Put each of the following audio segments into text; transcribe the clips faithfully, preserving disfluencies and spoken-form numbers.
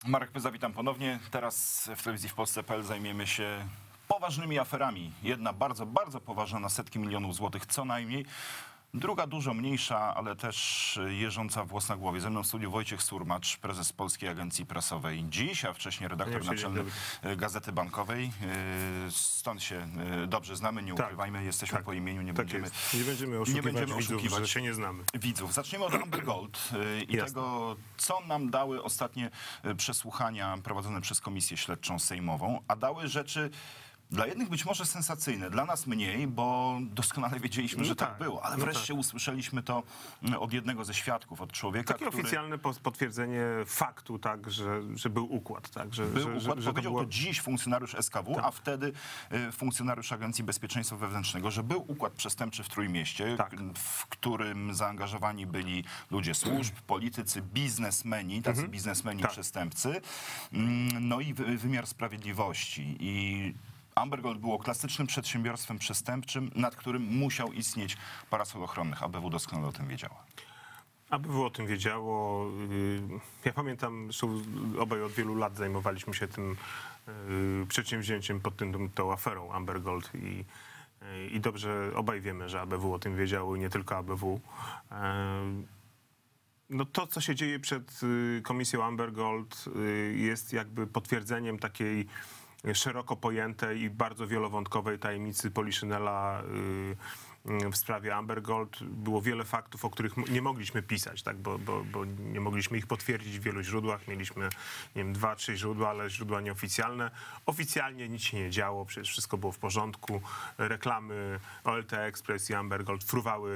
Marek Pyza, witam ponownie. Teraz w Telewizji w Polsce kropka p l zajmiemy się poważnymi aferami. Jedna bardzo, bardzo poważna na setki milionów złotych co najmniej. Druga dużo mniejsza, ale też jeżąca włos na głowie. Ze mną w studiu Wojciech Surmacz, prezes Polskiej Agencji Prasowej dziś, a wcześniej redaktor naczelny Gazety Bankowej. Stąd się dobrze znamy, nie ukrywajmy, tak, jesteśmy tak, po imieniu, nie, tak będziemy, nie będziemy oszukiwać, nie będziemy widzów, oszukiwać że się nie znamy. Widzów. Zaczniemy od Amber Gold i Jasne. tego, co nam dały ostatnie przesłuchania prowadzone przez Komisję Śledczą Sejmową, a dały rzeczy dla jednych być może sensacyjne, dla nas mniej, bo doskonale wiedzieliśmy, no że tak, tak było. Ale wreszcie no tak. usłyszeliśmy to od jednego ze świadków, od człowieka, Takie który... oficjalne potwierdzenie faktu, tak, że, że był układ. Tak, że, był że, układ, że, że powiedział to, było... to dziś funkcjonariusz S K W, tak. a wtedy funkcjonariusz Agencji Bezpieczeństwa Wewnętrznego, że był układ przestępczy w Trójmieście, tak. w którym zaangażowani byli ludzie służb, politycy, biznesmeni, tacy mhm. biznesmeni, tak. przestępcy, no i wymiar sprawiedliwości. I Amber Gold było klasycznym przedsiębiorstwem przestępczym, nad którym musiał istnieć parasol ochronny. A B W doskonale o tym wiedziała. A B W o tym wiedziało. Ja pamiętam, że obaj od wielu lat zajmowaliśmy się tym przedsięwzięciem pod tym, tą aferą Amber Gold i, i dobrze obaj wiemy, że A B W o tym wiedziało i nie tylko A B W. No to, co się dzieje przed komisją Amber Gold, jest jakby potwierdzeniem takiej szeroko pojętej i bardzo wielowątkowej tajemnicy Poliszynela w sprawie Amber Gold. Było wiele faktów, o których nie mogliśmy pisać, tak? bo, bo, bo nie mogliśmy ich potwierdzić w wielu źródłach. Mieliśmy, nie wiem, dwa, trzy źródła, ale źródła nieoficjalne. Oficjalnie nic się nie działo, przecież wszystko było w porządku. Reklamy O L T Express i Amber Gold fruwały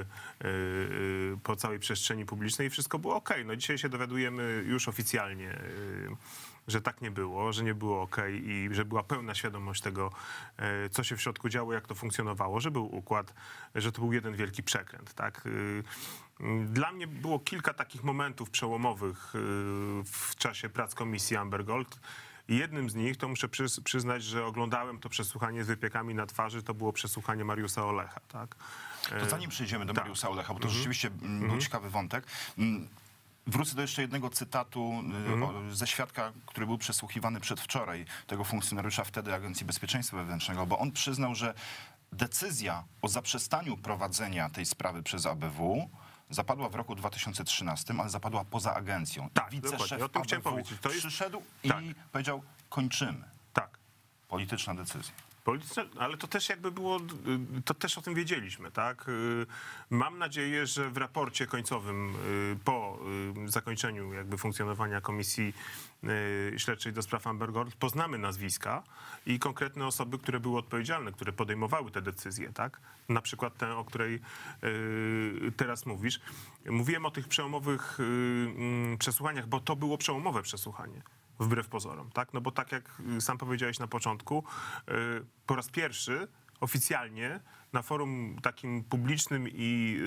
po całej przestrzeni publicznej i wszystko było okej. No dzisiaj się dowiadujemy już oficjalnie, że tak nie było, że nie było okej i że była pełna świadomość tego, co się w środku działo, jak to funkcjonowało, że był układ, że to był jeden wielki przekręt. Tak? Dla mnie było kilka takich momentów przełomowych w czasie prac komisji Amber Gold. Jednym z nich, to muszę przyznać, że oglądałem to przesłuchanie z wypiekami na twarzy, to było przesłuchanie Mariusza Olecha. Tak? To zanim przejdziemy do tak. Mariusza Olecha, bo to mhm. rzeczywiście był mhm. ciekawy wątek. Wrócę do jeszcze jednego cytatu mhm. ze świadka, który był przesłuchiwany przedwczoraj, tego funkcjonariusza wtedy Agencji Bezpieczeństwa Wewnętrznego, bo on przyznał, że decyzja o zaprzestaniu prowadzenia tej sprawy przez A B W zapadła w roku dwa tysiące trzynastym, ale zapadła poza agencją. Tak, wiceszef o tym A B W powiedzieć. To jest... przyszedł tak. i powiedział, kończymy. Tak. Polityczna decyzja. Polityczne, ale to też jakby było, to też o tym wiedzieliśmy, tak? Mam nadzieję, że w raporcie końcowym po zakończeniu jakby funkcjonowania Komisji Śledczej do spraw Amber Gold poznamy nazwiska i konkretne osoby, które były odpowiedzialne, które podejmowały te decyzje, tak? Na przykład tę, o której teraz mówisz. Mówiłem o tych przełomowych przesłuchaniach, bo to było przełomowe przesłuchanie. Wbrew pozorom, tak? No bo tak jak sam powiedziałeś na początku, po raz pierwszy oficjalnie na forum takim publicznym i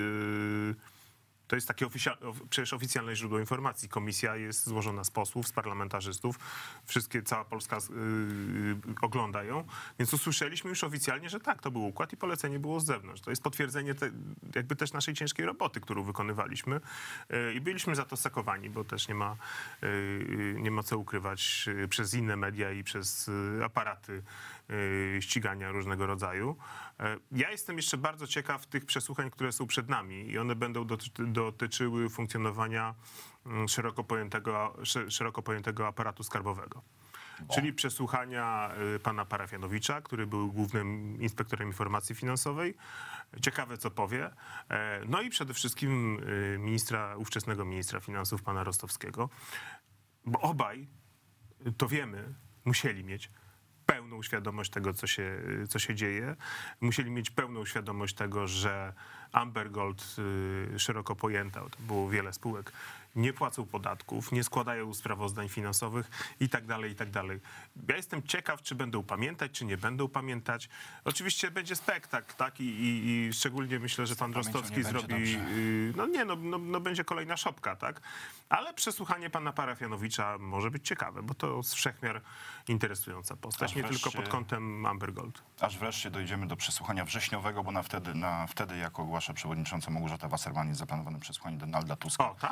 to jest takie oficja- przecież oficjalne źródło informacji. Komisja jest złożona z posłów, z parlamentarzystów. Wszystkie, cała Polska yy, ogląda ją. Więc usłyszeliśmy już oficjalnie, że tak, to był układ i polecenie było z zewnątrz. To jest potwierdzenie te, jakby też naszej ciężkiej roboty, którą wykonywaliśmy. Yy, I byliśmy za to sekowani, bo też nie ma, yy, nie ma co ukrywać yy, przez inne media i przez yy, aparaty yy, ścigania różnego rodzaju. Yy, ja jestem jeszcze bardzo ciekaw tych przesłuchań, które są przed nami i one będą dotyczyły dotyczyły funkcjonowania szeroko pojętego, szeroko pojętego aparatu skarbowego. Bo. Czyli przesłuchania pana Parafianowicza, który był głównym inspektorem informacji finansowej. Ciekawe, co powie. No i przede wszystkim ministra, ówczesnego ministra finansów, pana Rostowskiego. Bo obaj, to wiemy, musieli mieć pełną świadomość tego, co się, co się dzieje. Musieli mieć pełną świadomość tego, że Amber Gold, szeroko pojęta, to było wiele spółek, nie płacą podatków, nie składają sprawozdań finansowych i tak dalej, i tak dalej. Ja jestem ciekaw, czy będą pamiętać, czy nie będą pamiętać. Oczywiście będzie spektakl, tak? I, i, i szczególnie myślę, że pan Rostowski zrobi... No nie, no, no, no będzie kolejna szopka, tak? Ale przesłuchanie pana Parafianowicza może być ciekawe, bo to z wszechmiar interesująca postać, nie tylko pod kątem Amber Gold. Aż wreszcie dojdziemy do przesłuchania wrześniowego, bo na wtedy, na wtedy jako ogłasza przewodnicząca Małgorzata Wasserman, jest zaplanowane przesłuchanie Donalda Tuska. O, tak? No.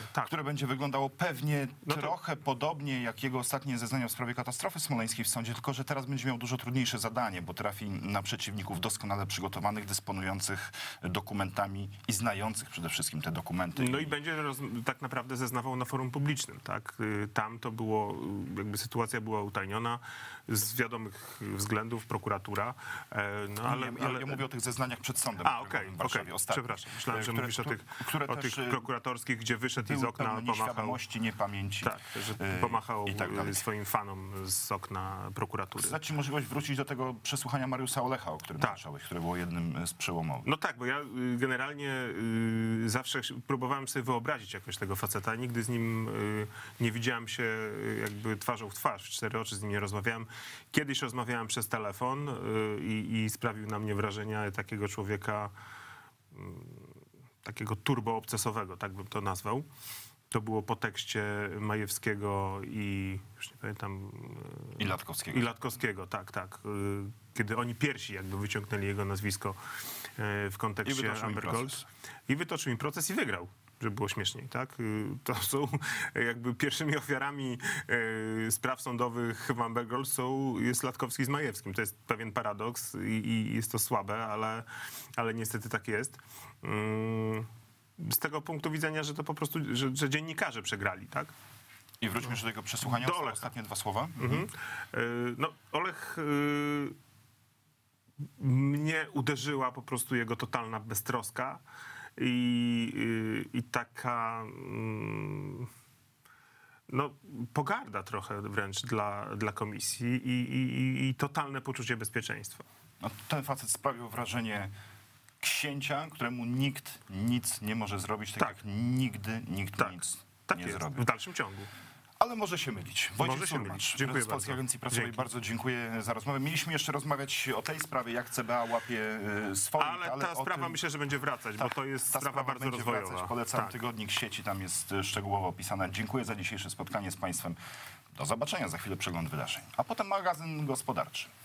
tak. które będzie wyglądało pewnie No to- trochę podobnie jak jego ostatnie zeznania w sprawie katastrofy smoleńskiej w sądzie, tylko że teraz będzie miał dużo trudniejsze zadanie, bo trafi na przeciwników doskonale przygotowanych, dysponujących dokumentami i znających przede wszystkim te dokumenty. No i będzie roz, tak naprawdę zeznawał na forum publicznym, tak? Y, Tam to było, y, jakby sytuacja była utajniona z wiadomych względów, prokuratura, e, no ale... Nie, ja, ale ja mówię o tych zeznaniach przed sądem A, który okej, był w Warszawie okej, ostatnio. przepraszam. Myślałem, że które- mówisz o tych, które o też, tych y, prokuratorskich, gdzie wyszedł i z były okna pełne pomachał. nieświadomości, niepamięci. Tak, że y, pomachał i tak dalej. y, swoim fanom z okna prokuratury. Dać ci możliwość wrócić do tego przesłuchania Mariusza Olecha, o którym Tak. zacząłeś, które było jednym z przełomowych. No tak, bo ja y, generalnie y, zawsze próbowałem sobie wyobrazić jakoś tego faceta. Nigdy z nim y, nie widziałem się y, jakby twarzą w twarz, w cztery oczy z nim nie rozmawiałem. Kiedyś rozmawiałem przez telefon y, i, i sprawił na mnie wrażenie takiego człowieka, y, takiego turboobcesowego, tak bym to nazwał. To było po tekście Majewskiego i już nie pamiętam... y, I Latkowskiego. I Latkowskiego, tak, tak. Y, Kiedy oni pierwsi jakby wyciągnęli jego nazwisko y, w I kontekście wytoczył im Amber proces. Gold. I wytoczył im proces i wygrał, żeby było śmieszniej, tak? Y, To są jakby pierwszymi ofiarami y, spraw sądowych w Amber Gold są, jest Latkowski z Majewskim. To jest pewien paradoks i, i jest to słabe, ale, ale niestety tak jest. Mm, Z tego punktu widzenia, że to po prostu, że, że dziennikarze przegrali, tak? I wróćmy jeszcze do tego przesłuchania. Do Ostatnie Olecha. ostatnie dwa słowa. Mhm. Y, No, Olech, y, mnie uderzyła po prostu jego totalna beztroska i, y, i taka mm, no, pogarda trochę wręcz dla, dla komisji i, i, i- i totalne poczucie bezpieczeństwa. No, ten facet sprawił wrażenie księcia, któremu nikt nic nie może zrobić, tak, Tak. jak nigdy nikt Tak, nic tak nie jest, zrobi. w dalszym ciągu. Ale może się mylić. Wojciech Może się Surmacz, mylić. Dziękuję prezes Polskiej bardzo. Agencji Prasowej, Dzięki. bardzo dziękuję za rozmowę. Mieliśmy jeszcze rozmawiać o tej sprawie, jak C B A łapie y, swoich, Ale, ale ta o sprawa tym, myślę, że będzie wracać, bo to jest ta sprawa bardzo będzie rozwojowa. wracać. Polecam Tak. Tygodnik Sieci, tam jest y, szczegółowo opisane. Dziękuję za dzisiejsze spotkanie z Państwem. Do zobaczenia za chwilę, przegląd wydarzeń. A potem magazyn gospodarczy.